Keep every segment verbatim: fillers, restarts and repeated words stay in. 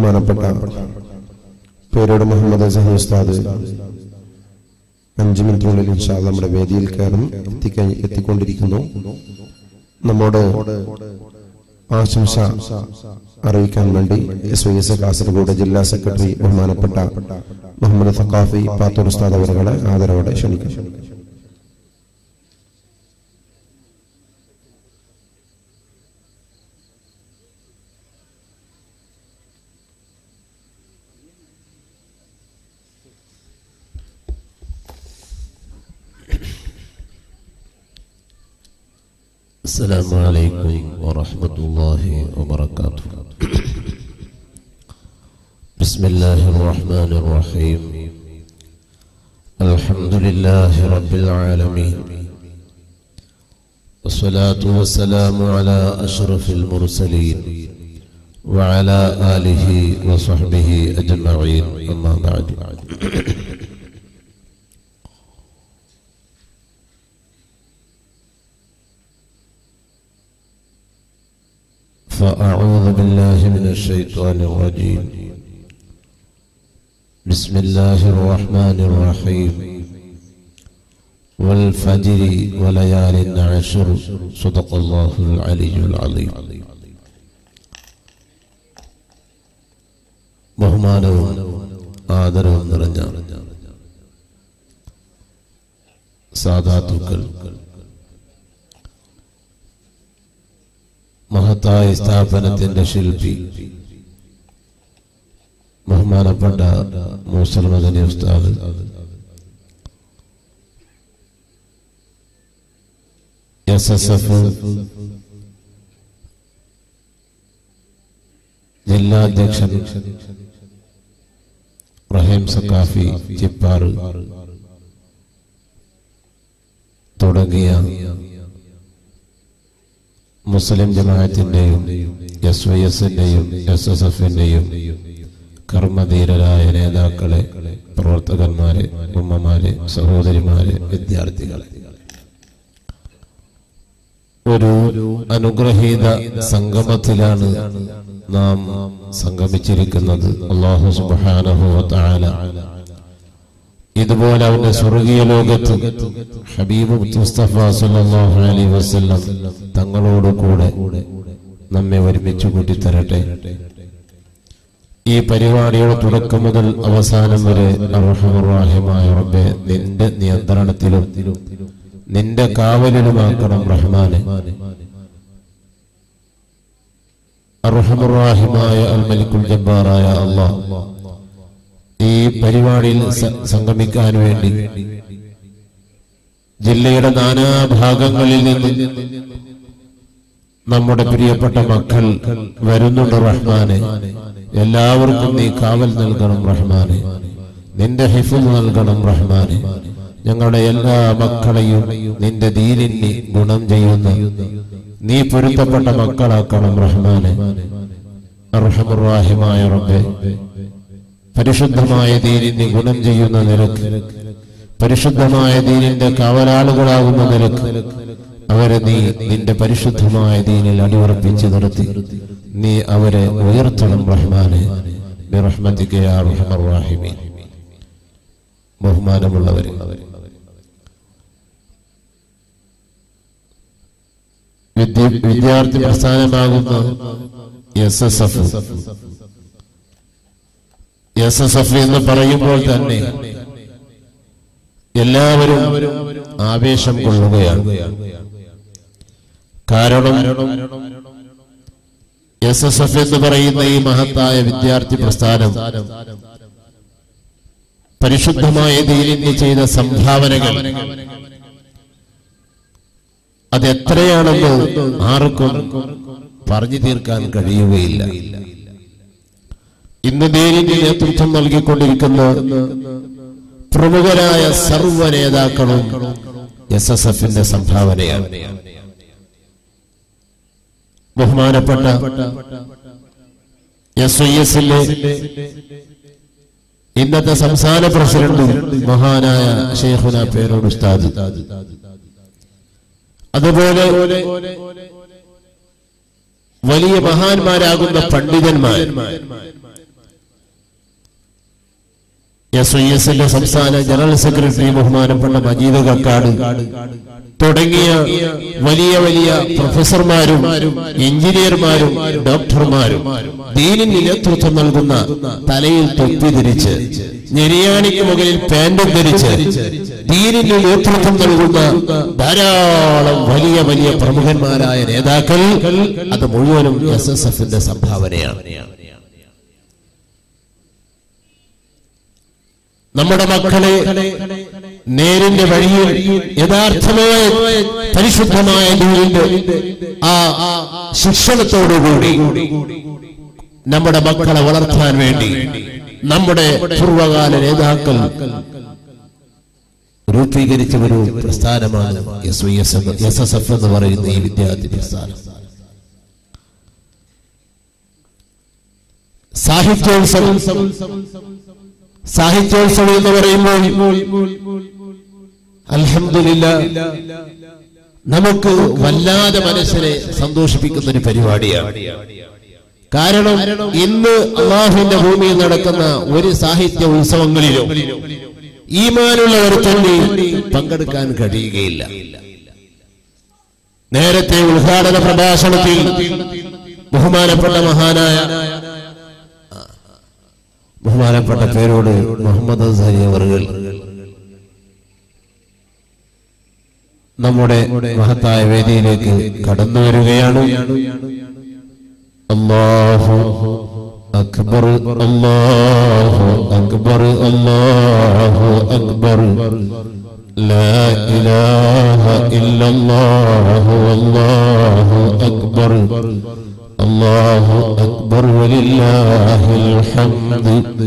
ബഹുമാനപ്പെട്ട പേരോട് മുഹമ്മദ് അസഹി ഉസ്താദ് അഞ്ച് മിനിറ്റിനുള്ളിൽ ഇൻഷാ അല്ലാഹ് നമ്മുടെ വേദിയിൽ കയറും എത്തിക്കഴിഞ്ഞ് എത്തിക്കൊണ്ടിരിക്കുന്നു. നമ്മോട് ആശംസ അറിയിക്കാൻ വേണ്ടി എസ് വൈ എസ് കാസർഗോഡ് ജില്ലാ സെക്രട്ടറി ബഹുമാനപ്പെട്ട മുഹമ്മദ് സഖാഫി പാത്തൂർ ഉസ്താദ് അവരുടെ ആദരവോടെ ക്ഷണിക്കുന്നു. السلام عليكم ورحمة الله وبركاته. بسم الله الرحمن الرحيم. الحمد لله رب العالمين، والصلاة والسلام على أشرف المرسلين وعلى آله وصحبه أجمعين، أما بعد. فأعوذ بالله من الشيطان الرجيم. بسم الله الرحمن الرحيم. والفجر وليال عشر، صدق الله العلي العظيم. ബഹുമാനവും ആദരവും നിറഞ്ഞ സാദാത്തുക്കൾ, മഹത്തായ സ്ഥാപനത്തിന്റെ ശില്പി ബഹുമാനപ്പെട്ട മൂസൽ മദനി ഉസ്താദ്, എസ് എസ് എഫ് ജില്ലാ അധ്യക്ഷൻ റഹീം സഖാഫി ചിപ്പാറ് തുടങ്ങിയ മുസ്ലിം ജമാഅത്തിന്റെയും എസ് വൈ എസിന്റെയും എസ് എസ് എഫിന്റെയും കർമ്മധീരരായ നേതാക്കളെ, പ്രവർത്തകന്മാരെ, ഉമ്മമാരെ, സഹോദരിമാരെ, വിദ്യാർത്ഥികളെ, ഒരു അനുഗ്രഹീത സംഗമത്തിലാണ് നാം സംഗമിച്ചിരിക്കുന്നത്. അല്ലാഹു സുബ്ഹാനഹു വ തആല ഇതുപോലെ അവന്റെ സ്വർഗീയ ലോകത്ത് ഹബീബ് മുസ്തഫ സല്ലല്ലാഹു അലൈഹി വസല്ലം തങ്ങളോട് കൂടെ നമ്മെ ഒരുമിച്ച് കൂട്ടിത്തരട്ടെ. ഈ പരിപാടിയുടെ തുടക്കം മുതൽ അവസാനം വരെ അർഹമർ റഹീമായ റബ്ബേ, നിന്റെ നിയന്ത്രണത്തിലും നിന്റെ കാവലിലുമാക്കണം റഹ്മാനെ. അർഹമർ റഹീമായ അൽ മലിക്കുൽ ജബ്ബാറായ അല്ലാഹ്, ഈ പരിപാടിയിൽ സംഗമിക്കാൻ വേണ്ടി ജില്ലയുടെ നാനാഭാഗങ്ങളിൽ നിന്ന് നമ്മുടെ പ്രിയപ്പെട്ട മക്കൾ വരുന്നുണ്ട് റഹ്മാനെ. എല്ലാവർക്കും നീ കാവൽ നൽകണം റഹ്മാനെ, നിന്റെ ഹിഫ്ള് നൽകണം റഹ്മാനെ. ഞങ്ങളുടെ എല്ലാ മക്കളെയും നിന്റെ ദീനിന് ഗുണം ചെയ്യുന്ന നീ പൊരുത്തപ്പെട്ട മക്കളാക്കണം റഹ്മാനെ. അർഹമർ റഹീമായ റബ്ബേ, പരിശുദ്ധമായ ദീനിന് ഗുണം ചെയ്യുന്ന നിലക്ക്, പരിശുദ്ധമായ ദീനിന്റെ കാവലാളുകളാകുന്ന നിലക്ക് അവരെ നീ നിന്റെ പരിശുദ്ധമായ ദീനിൽ അടിയുറപ്പിച്ച് നിർത്തി നീ അവരെ ഉയർത്തണം റഹ്മാനെ. ബിറഹ്മതിക യാ അർഹമർ റഹീമീൻ. ബഹുമാനമുള്ളവരെ, വിദ്യാർത്ഥി പ്രസ്ഥാനമാകുന്ന S S F S S F എന്ന് പറയുമ്പോൾ തന്നെ എല്ലാവരും ആവേശം കൊള്ളുകയാണ്. കാരണം എസ് എസ് എഫ് എന്ന് പറയുന്ന ഈ മഹത്തായ വിദ്യാർത്ഥി പ്രസ്ഥാനം പരിശുദ്ധമായ ദീനിന് ചെയ്ത സംഭാവനകൾ അതെത്രയാണെന്ന് ആർക്കും പറഞ്ഞു തീർക്കാൻ കഴിയുകയില്ല. ഇന്ന് ദീനിന് നേതൃത്വം നൽകിക്കൊണ്ടിരിക്കുന്ന പ്രമുഖരായ സർവ്വ നേതാക്കളും എസ് എസ് എഫിന്റെ സംഭാവനയാണ്. ബഹുമാനപ്പെട്ട എസ് ഐ എസിലെ ഇന്നത്തെ സംസ്ഥാന പ്രസിഡന്റ് മഹാനായ ശൈഖുന പേരോട് ഉസ്താദ്, അതുപോലെ വലിയ മഹാന്മാരാകുന്ന പണ്ഡിതന്മാർ, എസ് ഐ എസിന്റെ സംസ്ഥാന ജനറൽ സെക്രട്ടറി ബഹുമാനപ്പെട്ട മജീദ് കക്കാട് തുടങ്ങിയ വലിയ വലിയ പ്രൊഫസർമാരും എഞ്ചിനീയർമാരും ഡോക്ടർമാരും ദീനിന് നേതൃത്വം നൽകുന്ന തലയിൽ തൊപ്പി ധരിച്ച് ഞെരിയാണിക്ക് മുകളിൽ പാൻറ്റും ധരിച്ച് ദീനിന് നേതൃത്വം നൽകുന്ന ധാരാളം വലിയ വലിയ പ്രമുഖന്മാരായ നേതാക്കൾ അത് മുഴുവനും എസ് എസ് എഫിന്റെ സംഭാവനയാണ്. നമ്മുടെ മക്കളെ നേരിന്റെ വഴിയിൽ യഥാർത്ഥമായ പരിശുദ്ധമായ ദീനിന്റെ ആ ശിക്ഷണത്തോടുകൂടി നമ്മുടെ മക്കളെ വളർത്താൻ വേണ്ടി നമ്മുടെ പൂർവകാല നേതാക്കൾ രൂപീകരിച്ച ഒരു പ്രസ്ഥാനമാണ് എസ് എസ് എഫ് എന്ന് പറയുന്ന ഈ വിദ്യാർത്ഥി പ്രസ്ഥാനം. സാഹിത്യോത്സവം സാഹിത്യോത്സവം എന്ന് പറയുമ്പോൾ അൽഹംദുലില്ലാഹ് നമുക്ക് വല്ലാതെ മനസ്സിനെ സന്തോഷിപ്പിക്കുന്ന ഒരു പരിപാടിയാണ്. കാരണം ഇന്ന് അല്ലാഹുവിന്റെ ഭൂമിയിൽ നടക്കുന്ന ഒരു സാഹിത്യ ഉത്സവങ്ങളിലും ഈമാനുള്ളവർ തന്നെ പങ്കെടുക്കാൻ കഴിയുകയില്ല. നേരത്തെ ഉദ്ഘാടന പ്രഭാഷണത്തിൽ ബഹുമാനപ്പെട്ട മഹാനായ ബഹുമാനപ്പെട്ട പേരോട് മുഹമ്മദ് അസ്ഹരി അവറുകൾ നമ്മുടെ മഹത്തായ വേദിയിലേക്ക് കടന്നു വരികയാണ്. അല്ലാഹു അക്ബർ അല്ലാഹു അക്ബർ അല്ലാഹു അക്ബർ ലാ ഇലാഹ ഇല്ലല്ലാഹു അല്ലാഹു അക്ബർ അല്ലാഹു അക്ബർ വലില്ലാഹിൽ ഹംദ്.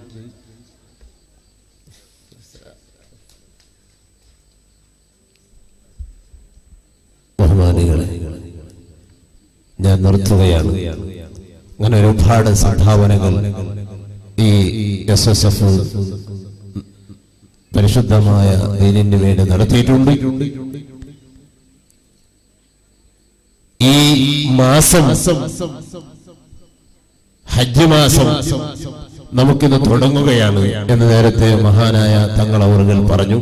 ബഹുമാനികളെ, ഞാൻ നിർത്തുകയാണ്. അങ്ങനെ ഒരുപാട് സംഭാവനകൾ ഈ എസ് എസ് എഫ് പരിശുദ്ധമായ ദീനിന് വേണ്ടി നടത്തിയിട്ടുണ്ട്. ഈ മാസം ഹജ്ജ് മാസം നമുക്കിന്ന് തുടങ്ങുകയാണ് എന്ന് നേരത്തെ മഹാനായ തങ്ങൾ അവറുകൾ പറഞ്ഞു.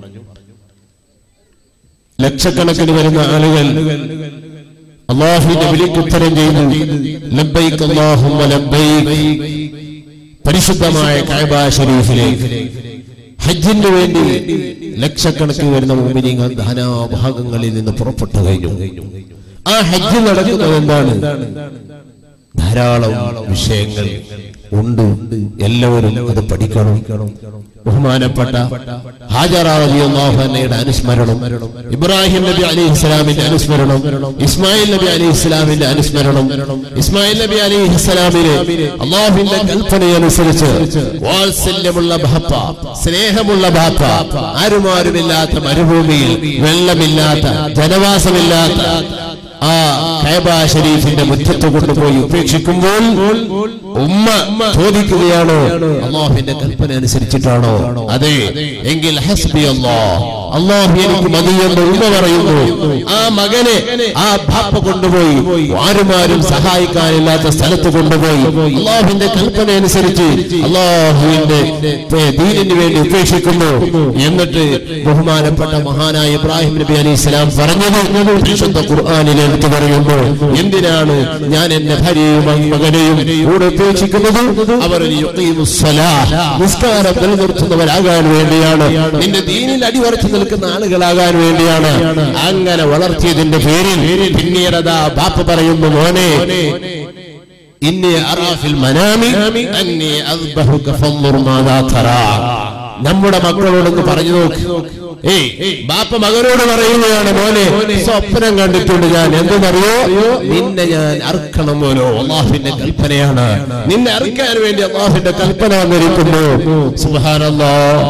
ലക്ഷക്കണക്കിന് വരുന്ന ആളുകൾ അല്ലാഹുവിന്റെ വിളിക്ക് ഉത്തരം ചെയ്യുന്നു. ലബ്ബൈക് അല്ലാഹുമ്മ ലബ്ബൈക്. പരിശുദ്ധമായ കഅബ ശരീഫിലേക്ക് ഹജ്ജിന് വേണ്ടി ലക്ഷക്കണക്കിന് വരുന്ന മുഅ്മിനീങ്ങൾ ധാനാഭാഗങ്ങളിൽ നിന്ന് പുറപ്പെട്ടു കഴിഞ്ഞു. ആ ഹജ്ജ് നടക്കുന്നത് എന്താണ്? ധാരാളം വിഷയങ്ങൾ ഉണ്ട്. എല്ലാവരും അത് പഠിക്കണം. ബഹുമാനപ്പെട്ട ഹാജറ റളിയല്ലാഹു അൻഹയുടെ അനുസ്മരണം, ഇബ്രാഹിം നബി അലൈഹിസ്സലാമിന്റെ അനുസ്മരണം, ഇസ്മായിൽ നബി അലൈഹിസ്സലാമിന്റെ അനുസ്മരണം. ഇസ്മായിൽ നബി അലൈഹിസ്സലാമിനെ അല്ലാഹുവിന്റെ കൽപ്പനയനുസരിച്ച് വാത്സല്യമുള്ള ബാപ്പ, സ്നേഹമുള്ള ബാപ്പ, ആരുമാരുമില്ലാത്ത മരുഭൂമിയിൽ, വെള്ളമില്ലാത്ത, ജനവാസമില്ലാത്ത ആ കഅബ ശരീഫിന്റെ മുറ്റത്ത് കൊണ്ടുപോയി ഉപേക്ഷിക്കുമ്പോൾ ഉമ്മ ചോദിക്കുകയാണോ അല്ലാഹുവിന്റെ കൽപ്പന അനുസരിച്ചിട്ടാണോ? അതെ എങ്കിൽ ഹസ്ബി അല്ലാഹ്, അല്ലാഹു എനിക്ക് മതിയെന്ന് ഉമ്മ പറയുന്നു. ആ മകനെ ആ ബാപ്പ കൊണ്ടുപോയി ആരുമാരും സഹായിക്കാനില്ലാത്ത സ്ഥലത്ത് കൊണ്ടുപോയി അല്ലാഹുവിന്റെ കൽപ്പന അനുസരിച്ച് അല്ലാഹുവിന്റെ ദീനിന് വേണ്ടി ഉപേക്ഷിക്കുന്നു. എന്നിട്ട് ബഹുമാനപ്പെട്ട മഹാനായ ഇബ്രാഹിം നബി അലൈഹിസ്സലാം പറഞ്ഞത് വിശുദ്ധ ഖുർആനിൽ എടുത്തു പറയുമ്പോൾ, എന്തിനാണ് ഞാൻ എന്റെ ഭാര്യയും മകനെയും കൂടെ ഉപേക്ഷിക്കുന്നത്? അവർ നിസ്കാരം നിലനിർത്തുന്നവരാകാൻ വേണ്ടിയാണ്, നിന്റെ ദീനിൽ അടിവറച്ചു നിൽക്കുന്ന ആളുകളാകാൻ വേണ്ടിയാണ്. അങ്ങനെ വളർത്തിയതിന്റെ പേരിൽ പിന്നീട് അതാ ബാപ്പ പറയുന്നു, മോനെ ഇന്നി അറാ ഫിൽ മനാമി അന്നി അസ്ബഹുക ഫൻദുർ മാദാ തറാ. നമ്മുടെ മക്കളോടൊന്ന് പറഞ്ഞു നോക്ക്. ഏയ് ബാപ്പ മകനോട് പറയുകയാണ്, മോനെ സ്വപ്നം കണ്ടിട്ടുണ്ട് ഞാൻ, എന്തെന്നറിയോ? നിന്നെ ഞാൻ അറുക്കണം മോനോ. അല്ലാഹുവിന്റെ കൽപ്പനയാണ്, നിന്നെ അറുക്കാൻ വേണ്ടി അല്ലാഹുവിന്റെ കൽപ്പന വന്നിരിക്കുന്നു. സുബ്ഹാനല്ലാഹ്.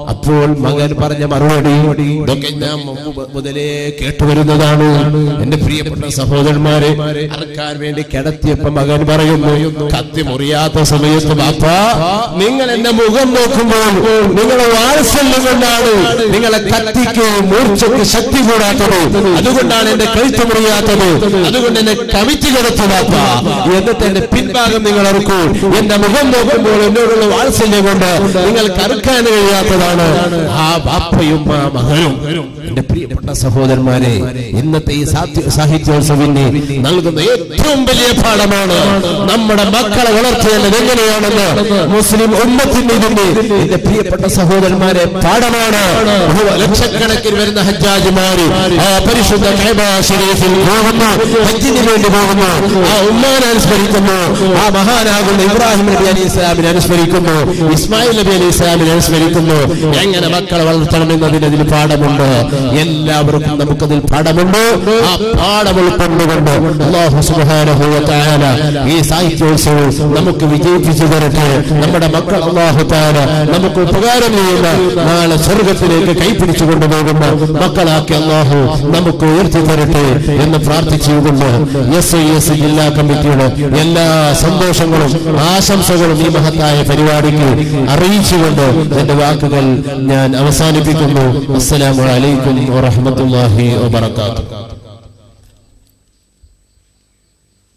അപ്പോൾ മകൻ പറഞ്ഞ മറുപടി ഇതൊക്കെ ഞാൻ മുതലേ കേട്ടുവരുന്നതാണ്. എന്റെ പ്രിയപ്പെട്ട സഹോദരന്മാരെ, അറക്കാൻ വേണ്ടി കിടത്തിയപ്പോ മകൻ പറയുന്നു, കത്തി മുറിയാത്ത സമയത്ത് ബാപ്പാ നിങ്ങൾ എന്റെ മുഖം നോക്കുമ്പോൾ നിങ്ങളെ വാത്സല്യം കൊണ്ടാണ് നിങ്ങളെ കത്തിക്ക് മൂർച്ചയ്ക്ക് ശക്തി കൂടാത്തത്, അതുകൊണ്ടാണ് എന്റെ കഴുത്ത് മുറിയാത്തത്, അതുകൊണ്ട് എന്നെ കവിച്ച് കിടത്തു ബാപ്പാ. എന്നിട്ട് എന്റെ പിൻഭാഗം നിങ്ങൾ അറുക്കൂ. എന്റെ മുഖം നോക്കുമ്പോൾ എന്നോടുള്ള വാത്സല്യം കൊണ്ട് നിങ്ങൾ കറുക്കാൻ കഴിയാത്തതാണ്. ആ ബാപ്പയും ആ മകനും. എന്റെ പ്രിയപ്പെട്ട സഹോദരന്മാരെ, ഇന്നത്തെ ഈ സാഹിത്യോത്സവിന് നൽകുന്ന ഏറ്റവും വലിയ പാഠമാണ് നമ്മുടെ മക്കളെ വളർത്തേണ്ടത് എങ്ങനെയാണെന്ന് മുസ്ലിം ഉമ്മത്തിന് ഇതിന്റെ എന്റെ പ്രിയപ്പെട്ട സഹോദരന്മാരെ പാഠമാണ്. ലക്ഷക്കണക്കിന് വരുന്ന ഹജ്ജാജിമാര് ആ പരിശുദ്ധ കഅബ ശരീഫിൽ പോകുന്നു, ഹജ്ജിന് വേണ്ടി പോകുന്നു. ആ ഉമ്മാനെ അനുസ്മരിക്കുന്നു, ആ മഹാനാകുന്ന ഇബ്രാഹിം നബി അലൈഹി ഇസ്ലാമിനെ അനുസ്മരിക്കുന്നു, ഇസ്മായിൽ നബി അലൈഹി ഇസ്ലാമിനെ അനുസ്മരിക്കുന്നു. എങ്ങനെ മക്കളെ വളർത്തണമെന്നതിന് അതിൽ പാഠമുണ്ട്. എല്ലാവർക്കും നമുക്കതിൽ പാഠമുണ്ട്. ആ പാഠം ഉൾക്കൊണ്ടുകൊണ്ട് അല്ലാഹു സുബ്ഹാനഹു വ തആല ഈ സാഹിത്യോത്സവം നമുക്ക് വിജയിപ്പിച്ചു തരട്ടെ. നമ്മുടെ മക്കൾ അല്ലാഹു തആല നമുക്ക് ഉപകാരം ചെയ്യുന്ന നാളെ സ്വർഗത്തിലേക്ക് കൈപിടിച്ചു കൊണ്ടുപോകുന്ന മക്കളാക്കി അല്ലാഹു നമുക്ക് ഉയർത്തി തരട്ടെ എന്ന് പ്രാർത്ഥിച്ചുകൊണ്ട് എസ് ഐ എസ് ജില്ലാ കമ്മിറ്റിയുടെ എല്ലാ സന്തോഷങ്ങളും ആശംസകളും ഈ മഹത്തായ പരിപാടിക്ക് അറിയിച്ചുകൊണ്ട് എന്റെ വാക്കുകൾ ഞാൻ അവസാനിപ്പിക്കുന്നു. അസ്സലാമു അലൈക്കും വറഹ്മത്തുള്ളാഹി വബറകാതുഹു.